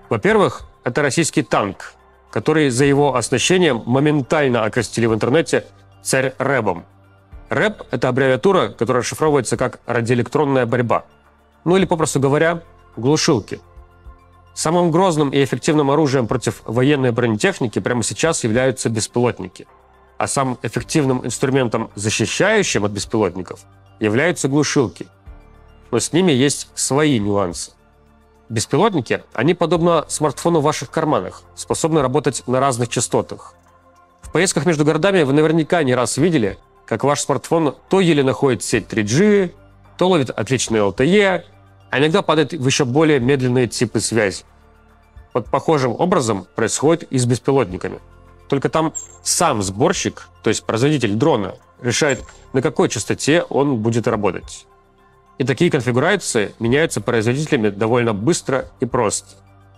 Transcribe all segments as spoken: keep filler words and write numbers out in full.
Во-первых, это российский танк, который за его оснащением моментально окрестили в интернете «Царь рэбом». рэб – это аббревиатура, которая расшифровывается как «радиоэлектронная борьба». Ну или, попросту говоря, глушилки. Самым грозным и эффективным оружием против военной бронетехники прямо сейчас являются беспилотники. А самым эффективным инструментом, защищающим от беспилотников, являются глушилки. Но с ними есть свои нюансы. Беспилотники, они, подобно смартфону в ваших карманах, способны работать на разных частотах. В поездках между городами вы наверняка не раз видели, как ваш смартфон то еле находит сеть три джи, то ловит отличные эл тэ е, а иногда падает в еще более медленные типы связи. Вот похожим образом происходит и с беспилотниками. Только там сам сборщик, то есть производитель дрона, решает, на какой частоте он будет работать. И такие конфигурации меняются производителями довольно быстро и просто.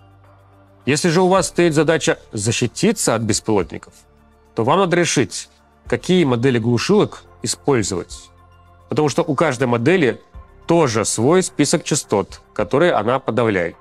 Если же у вас стоит задача защититься от беспилотников, то вам надо решить, какие модели глушилок использовать. Потому что у каждой модели тоже свой список частот, которые она подавляет.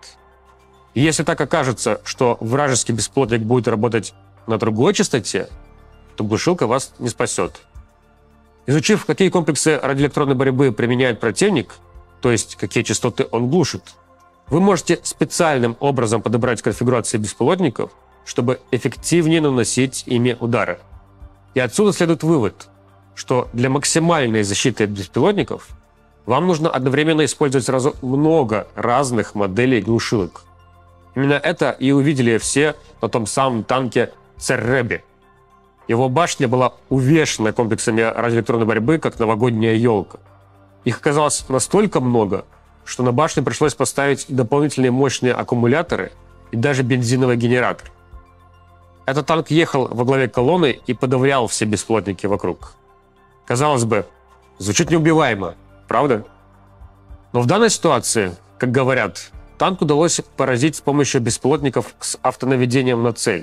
И если так окажется, что вражеский беспилотник будет работать на другой частоте, то глушилка вас не спасет. Изучив, какие комплексы радиоэлектронной борьбы применяет противник, то есть какие частоты он глушит, вы можете специальным образом подобрать конфигурации беспилотников, чтобы эффективнее наносить ими удары. И отсюда следует вывод, что для максимальной защиты от беспилотников вам нужно одновременно использовать сразу много разных моделей глушилок. Именно это и увидели все на том самом танке «Царь рэбе». Его башня была увешана комплексами радиоэлектронной борьбы, как новогодняя елка. Их оказалось настолько много, что на башню пришлось поставить дополнительные мощные аккумуляторы и даже бензиновый генератор. Этот танк ехал во главе колонны и подавлял все беспилотники вокруг. Казалось бы, звучит неубиваемо, правда? Но в данной ситуации, как говорят, танк удалось поразить с помощью беспилотников с автонаведением на цель.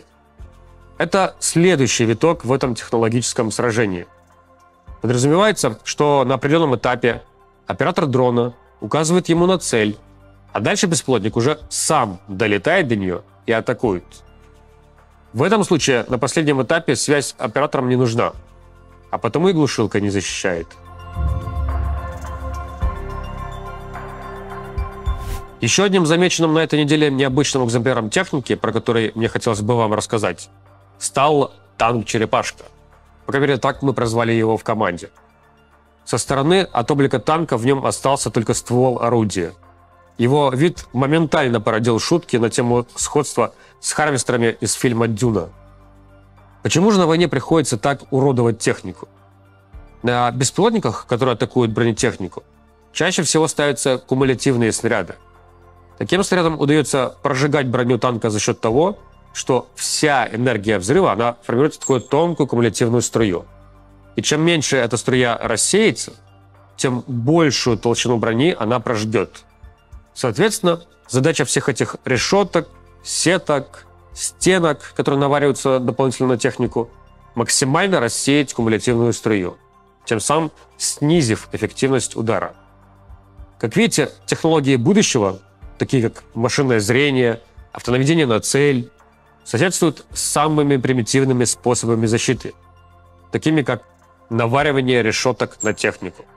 Это следующий виток в этом технологическом сражении. Подразумевается, что на определенном этапе оператор дрона указывает ему на цель, а дальше беспилотник уже сам долетает до нее и атакует. В этом случае на последнем этапе связь с оператором не нужна, а потому и глушилка не защищает. Еще одним замеченным на этой неделе необычным экземпляром техники, про который мне хотелось бы вам рассказать, стал танк «Черепашка». По крайней мере, так мы прозвали его в команде. Со стороны от облика танка в нем остался только ствол орудия. Его вид моментально породил шутки на тему сходства с харвестерами из фильма «Дюна». Почему же на войне приходится так уродовать технику? На беспилотниках, которые атакуют бронетехнику, чаще всего ставятся кумулятивные снаряды. Таким снарядам удается прожигать броню танка за счет того, что вся энергия взрыва она формируется в такую тонкую кумулятивную струю. И чем меньше эта струя рассеется, тем большую толщину брони она прожгет. Соответственно, задача всех этих решеток, сеток, стенок, которые навариваются дополнительно на технику, максимально рассеять кумулятивную струю, тем самым снизив эффективность удара. Как видите, технологии будущего, такие как машинное зрение, автонаведение на цель, соседствуют с самыми примитивными способами защиты, такими как наваривание решеток на технику.